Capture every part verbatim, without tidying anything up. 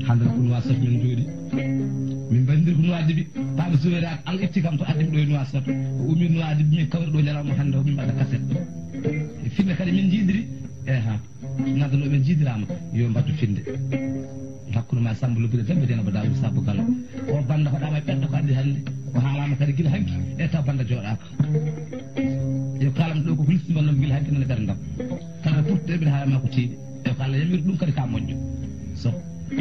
hande ko Nouakchott min jooɗi min bandiri ko Nouadhibou Baba Zouwéry Allah itti kam to addimi ɗo e Nouakchott o ummi Nouadhibou min kawri ɗo ñalawma hande o min mbaɗa cassette e finde kadi min jiidiri e ha ngadano ɓe jiidirama yo mbaddu finde hakkude ma Samba Lobbude Demba Dieynaba Daoud Sabo Gallo o banda hoɗama e ɓeɗɗo ko andi hande o haalama kadi guila hanki e taw banda jooɗaka yo kalam ɗo ko hulistima noon guila hanki nane ɓerdam kala purtuɗe ɓe haalama ko tiiɗi e ko Allah yamiri ɗum kadi ka moƴƴo so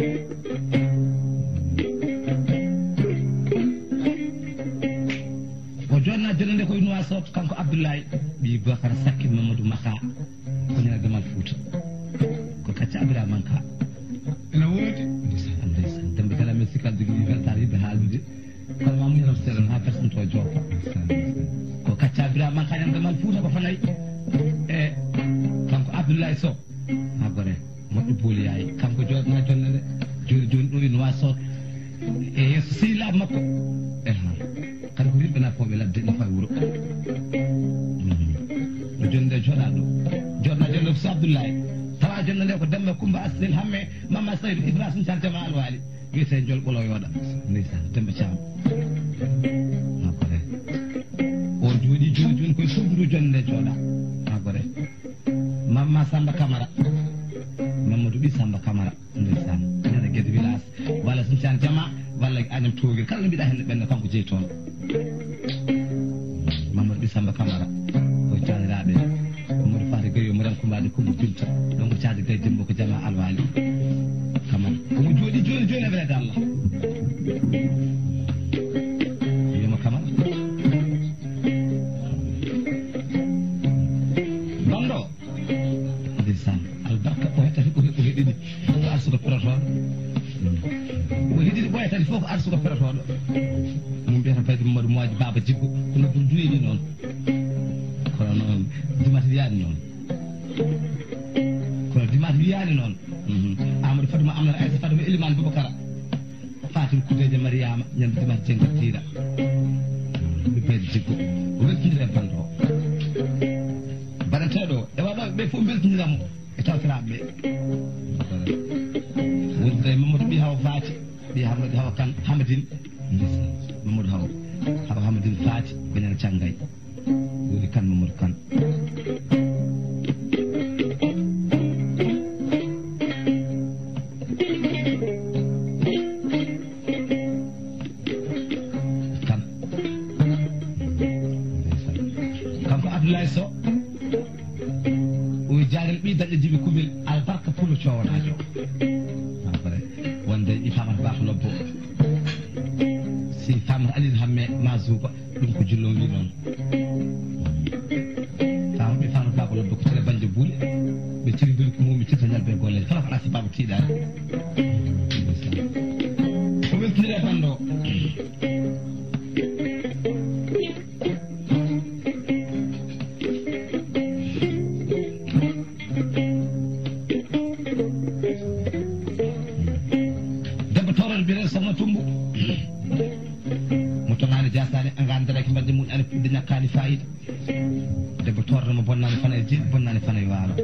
o jonna jonande koye Nouakchott kanko Abdoulaye ɓi Bakar Sakki Mamadou Maka ko ñana Gamal Fouta ko kacca Abdourahmane Ka ene woodi ndeysan dembe kala min sikal jogui weltare yimɓe haalude kono ma muñanam seeɗan ha personne to joofa ko kacca Abdourahmane Ka ñana Gamal Fouta ko fanayi e kanko Abdoulaye Sow ha gore moƴƴo booli yayi kanko jooɗna jonne nde joni joni ɗo e Nouakchott e yesso sehilaɓe makko e ha kadi ko yimɓe nafoɓe ladde nafa e wuuro no joni nde jooɗa ɗo jooɗna jonne so Abdoulaye tawa jonne nde ko Demba Coumba Astel Hamme Mama Saydou Ibrahima Thiam Jama Alwali wiyete jol ɓolo yooɗa ndeysan Demba Thiam ha gore o jooɗi joni joni koye suudu jonne nde jooɗa ha gore Mama Samba Camara Mamadou Ɓi Samba Camara ndeysan ñande Guédé village walla Sinthiane Jama walla Agnam Togel kala no mbiɗa hen ɓenne kanko jeeyi toon Mamadou Ɓi Samba Camara koye caniraɓe Mamadou Fati Gayo Mariame Coumbaɗe Coumba Binta ɗon ko caade Gaye Dembo ko Jama Alwali Camara komo jooɗi joni joni e welede Allah wiyama Camara bando ndeysan albarka o hettati ko heɗiɗi ko arsugo perotoɗo ko heɗiɗi ɓoya tati fof ko arsugo perotoɗo min mbiyata bayde Mamadou Moaji Baba Jiggo ko noddur duwini noon kono noon dimata wiyani noon kono dimata wiyani noon Amadou Fatuma Amnata Aïssa Fatuma Elimane Boubacara Fatim Koudeje Mariama ñande dimata jengat tiiɗa ɓe bayde Jiggo o weltidiri e bando o baɗanteɗo e waɗoɓe ɓe fof beltodiramo e tawtiraɓe ɓe wonde Mamadou Ɓi Hawa Faati ɓi Hamadou Hawa Kane Hamadine Mamadou Hawa Hawa Hamadine Faati ko ñande Canggay woni Kane Mamadou Kane Kane kanko Abdoulaye Sow o jaarel ɓi daɗɗe jiɓi kumel albarka pulo cowanajo après wonde i famata baka lobbo si famata Aline Hamme Masuba ɗum ko jullo wi noon fama ɓe famata baka lobbo ko tele banje buule ɓe ciri doli ko mumi tirta ñalɓe golleje kala ko ɗasi baba tiiɗani ko weltinire bando Sokhna Tumbu mo tonani jasani angandere mbadde mun ane pudde ñakkani fayida debbo torremo bonnani fana e jeeɗi bonnani fana e waalo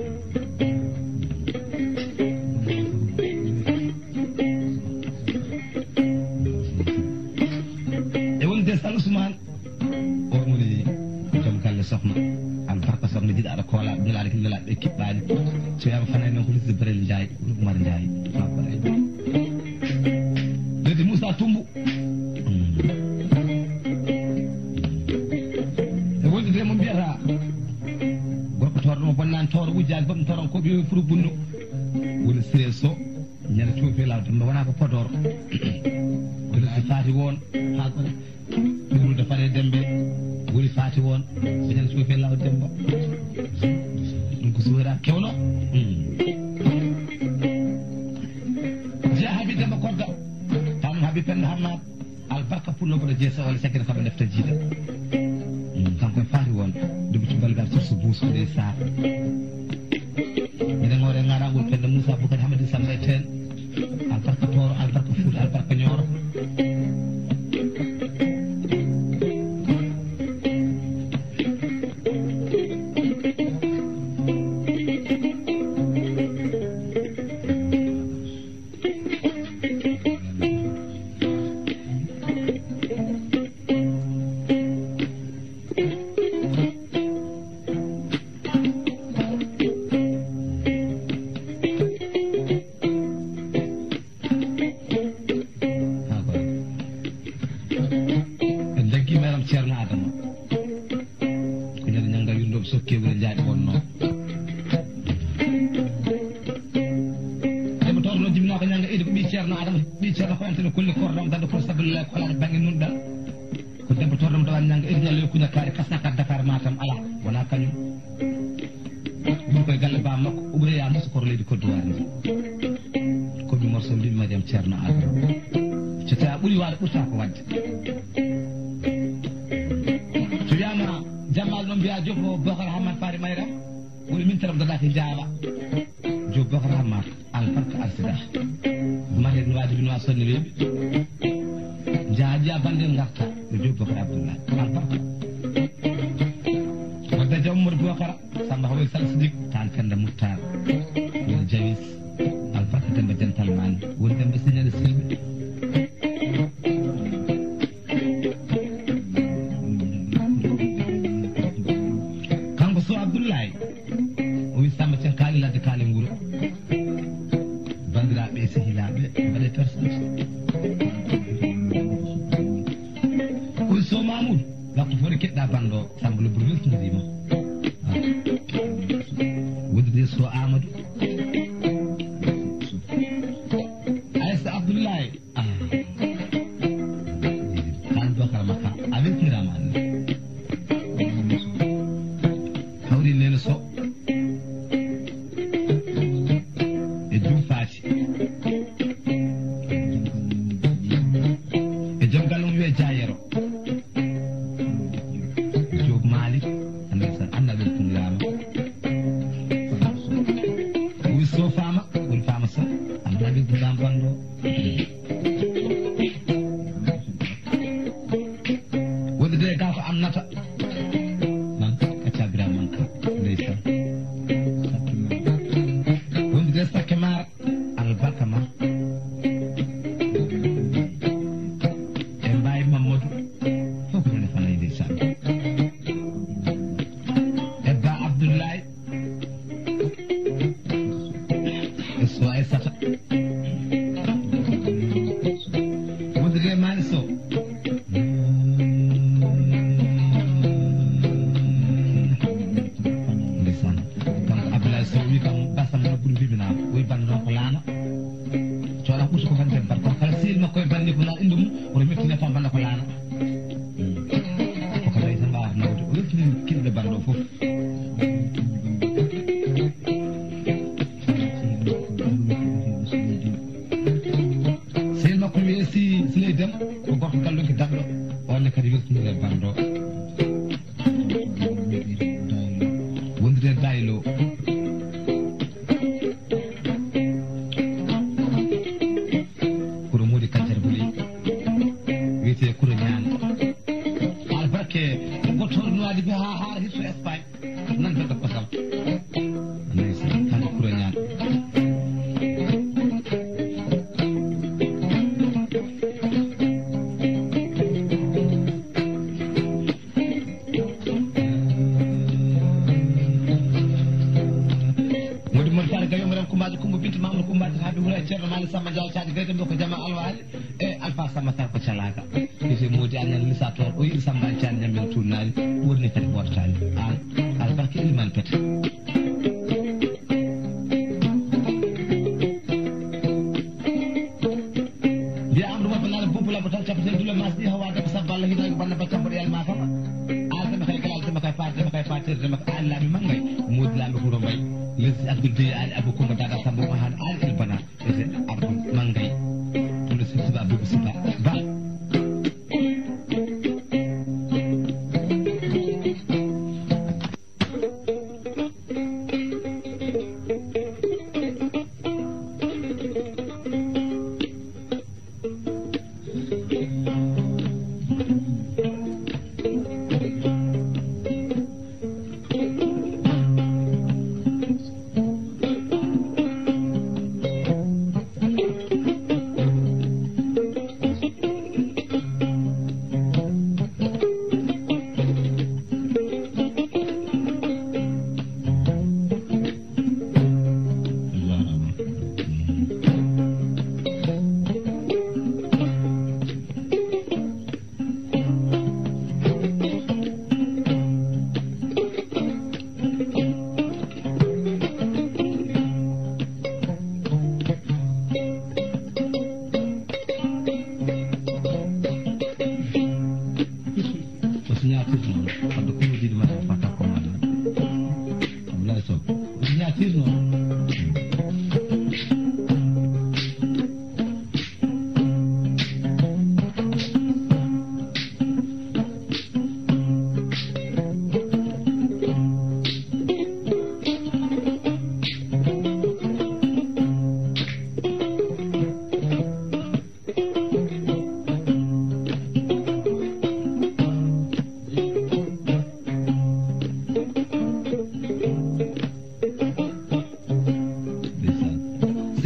e wonde Sall Ousmane o woni joom galle sokhna albarka sokhna jiɗa aɗa koolaɓe nelaɗe ko nelaɗe ɓe kiɓɓani so wiyama fana noon ko lisde Barel Ndiaye Oumar Ndiaye Leydi Moussa Tumbu e wonde nde mo mbiyata gorko torɗo mo bonnani toro wujjani foof ɗum toron ko ɓiyoyi furu bunno woni Siré Sow ñande cuufi law demba wona ko Podor ko lesdi Fati won ha ɗumrude Fare Dembe woni Fati won ko ñande cuufi law demba ɗum ko suwera kewno jeeya haabi demba kodda tam haabi penda hammad albarka pullo boɗo jeesa walla sakkine kamɓe defta jiida kanko e Fati won duɓi tumbalgal sorso buuso ɗe saar minen hoore garagol penda Moussa Boukari Hamadi Samba ten albarka Toro albarka Fouta albarka Nioro ceerno adama ɓi ceerno ko entene kulle kordam dande ko sabillah ko alaɗa banggue nun ɗal ko debbo tordam dawa ñanga irñalle kuña kaari kasnaka Dakar Matam ala wona kañum ɓuri koye galle bam makko o ɓureya musu koro leydi Côte d'Ivoire ndi komi morso mbimi madiam ceerno adama so tawi a ɓuuri waade ɓurta ko wadde so wiyama jammal noon mbiya Diop Bocar Hamad Fari Mayram woni min taram dadake Jaaba Diop Bocar Hamad albarka arsida mate no wajibi no sonne weeɓe jaaja bande garta no Diop Bocar Abdoulaye albarka wadda jaw Mamadou Bocara Samba Hawoy Sall Sidik tan Penda Moutar woni Jawis albarka Demba Dental Mani woni Demba Signane Silɓe kanko so Abdoulaye o wi Samba Cen kaali ladde kaali nguro bandiraɓe e sehilaɓe mbaɗe persante o wi so Mamoudou waktu foti keɗɗa bando Samba Lobburu weltinirima woddide so Amadou aysa Abdoulaye kaali Bocar makka a weltinirama anne hawri nene so e jum faati e joom galle mum wiye Jayero Diop Malik andasa anda weltinirama wi so Fama woni Fama Sow anda weltinirama bando wonde ga ko amnata man kacca Birame man ka ndeysan wonde de sakke mara albarka ma e mbawi Mamadou fof nene fanay ndeysan e ba Abdoulaye e so Aissata wonde de Mani Sow ndeysan kanko Abdoulaye Sow wi kam basam no ɓuuri mbibinama woyi bande noon ko laana coɗa ɓurta ko bande debbat kono kala sehil makko e bande ko na indu mum oto mettine tan bande ko laana koko tawi tan mbawata nawde o weltini kilɓe bande o foof sehil makko wiye si Siley Deme ko gorko gallonki daɗɗo onne kadi weltinire bande o wondire Daylo kuro Modi Kaccere Buli wiyete kuro ñaan albarke gotoɗo no waɗi ha haara hitto Espagne nan beddo kosam ndeysan kanko kuro ñaan modi modi fare gayo maram kumbaji kumba bintu mamadou kumbaji haabi wura ceerno Malick Samba Diaw caadi gayde mbo ko jama alwaali e Alpha Samba Sar ko calaka ete modi annen lisator o yiɗi Samba caani ñammen turnali woni kadi ɓortali an albarke iliman pete mbiya Amadou Mabba nane bopulabo tan capaten dule mas ɗi hawade ko sabba Allah hidago banne baccam mboɗo yalma kama aldema kay kala aldema kay faatdema kay fatirtema ko ali laaɓi maggay modi laaɓi huro mbay lesdi Abdoul Dey ali Abou Coumba Dada Samba o haade ali el bana ete Abdou Mangay ɗumɗo sibsiba Boubou Siba ba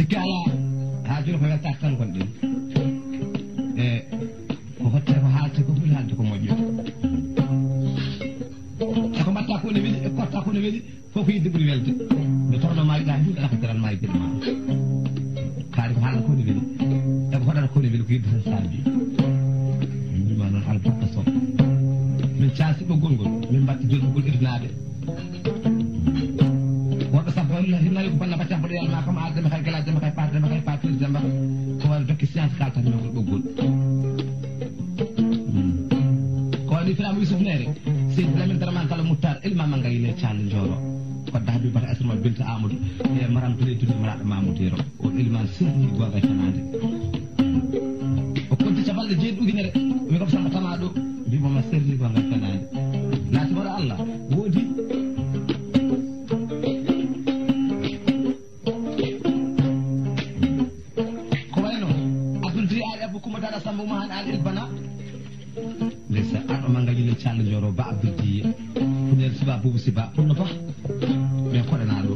sikki ala ha joni ko welta tan gonɗen e ko hotte ko haalte ko ɓuri haalde ko moƴƴo eko mbatta ko ne weeli e kotta ko ne weeli fof ko yidde ɓuri welde nde tawno ma yiɗa juuɗe ala ko daran ma yiɗe ma kaari ko haalata ko ne weeli eko hoɗata ko ne weeli ko yidde tan saabi mbima noon albarka sow min caasi ɓoggol ngol min mbatti jolɓugol irnade woɗɗo sappo hinnayi ko bonna bacca mboɗo yalma kam aaldema kay gala dema kay paata dema kay paatiri demba ko waɗa dokki science kaltanimagol ɓoggol ko waɗi firama yusuf nere seydi lamin daraman kala muttar ilmama ngayile calle joro kodda habi bata asrma binta amadou e maram tole tudde maraɗo mamoudou yero o ilman serni goga fanade o konti cabalɗe jeeɗi ujunere wi kam samba tama ɗo mbimoma serni goga fanade laatimoɗo allah woodi ko wayno abdouldi ari abou couma dara samba uma han ali ilbana ndeysa arɗo ma gañile calle joro ba abdouldiye puɗel siba boubou siba ponno ba min koɗana ɗo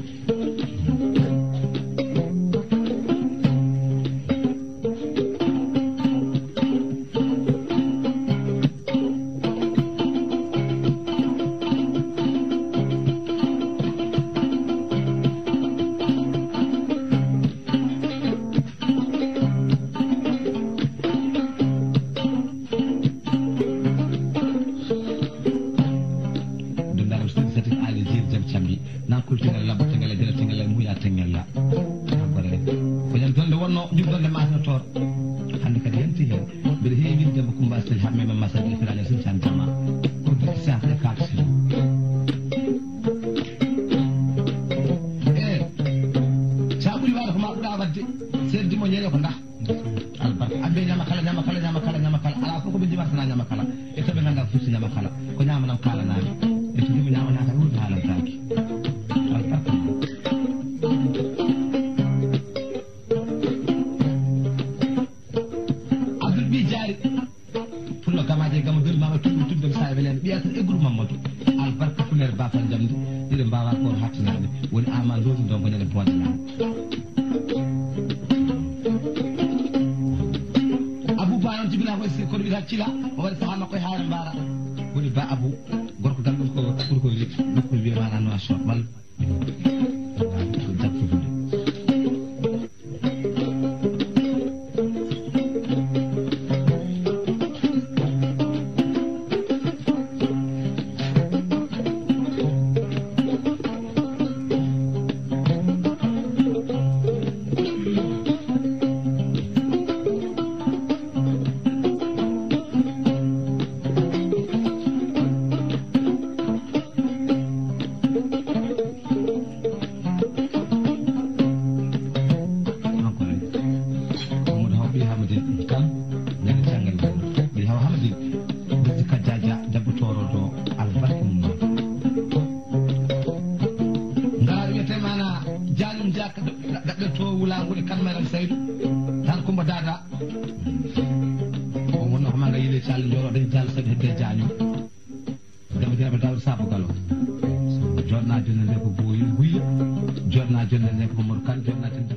jonna jonne nde ko boyi guya jonna jonne nde ko momor kan jonna